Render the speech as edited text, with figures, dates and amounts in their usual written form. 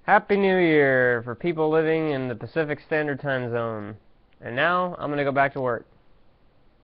Happy New Year for people living in the Pacific Standard Time Zone. And now, I'm going to go back to work.